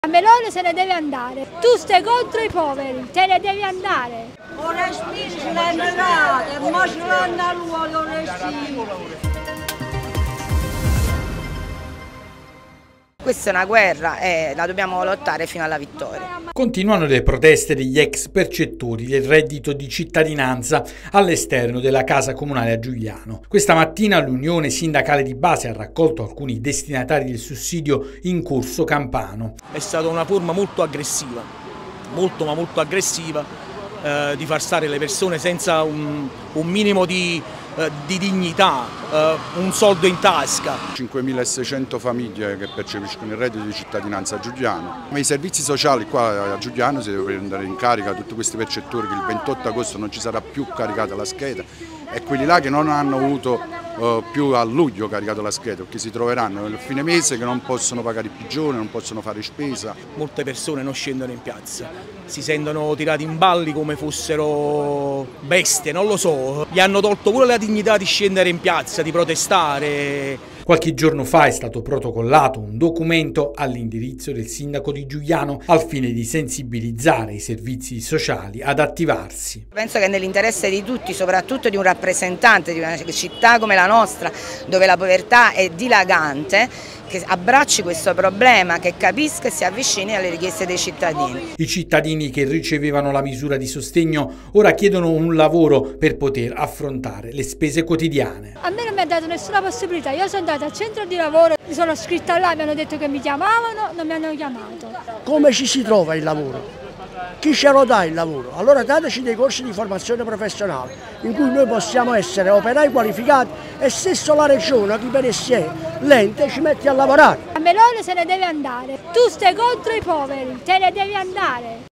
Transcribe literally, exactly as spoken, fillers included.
A Meloni se ne deve andare, tu stai contro i poveri, te ne devi andare. Ora spingi la mirata, ma ce l'hanno a lui, ora spingi. Questa è una guerra e la dobbiamo lottare fino alla vittoria. Continuano le proteste degli ex percettori del reddito di cittadinanza all'esterno della casa comunale a Giugliano. Questa mattina l'Unione Sindacale di Base ha raccolto alcuni destinatari del sussidio in corso Campano. È stata una forma molto aggressiva, molto ma molto aggressiva, eh, di far stare le persone senza un, un minimo di, eh, di dignità, eh, un soldo in tasca. cinquemilaseicento famiglie che percepiscono il reddito di cittadinanza a Giugliano. Ma i servizi sociali qua a Giugliano si deve prendere in carica tutti questi percettori che il ventotto agosto non ci sarà più caricata la scheda e quelli là che non hanno avuto uh, più a luglio caricato la scheda, perché si troveranno nel fine mese che non possono pagare i pigioni, non possono fare spesa. Molte persone non scendono in piazza, si sentono tirati in balli come fossero bestie, non lo so. Gli hanno tolto pure la dignità di scendere in piazza, di protestare. Qualche giorno fa è stato protocollato un documento all'indirizzo del sindaco di Giugliano al fine di sensibilizzare i servizi sociali ad attivarsi. Penso che nell'interesse di tutti, soprattutto di un rappresentante di una città come la nostra, dove la povertà è dilagante, che abbracci questo problema, che capisca e si avvicini alle richieste dei cittadini. I cittadini che ricevevano la misura di sostegno ora chiedono un lavoro per poter affrontare le spese quotidiane. A me non mi ha dato nessuna possibilità, io sono andata al centro di lavoro, mi sono iscritta là, mi hanno detto che mi chiamavano, non mi hanno chiamato. Come ci si trova il lavoro? Chi ce lo dà il lavoro? Allora dateci dei corsi di formazione professionale in cui noi possiamo essere operai qualificati e stesso la regione, chi per essi è, l'ente ci mette a lavorare. A Meloni se ne deve andare, tu stai contro i poveri, te ne devi andare.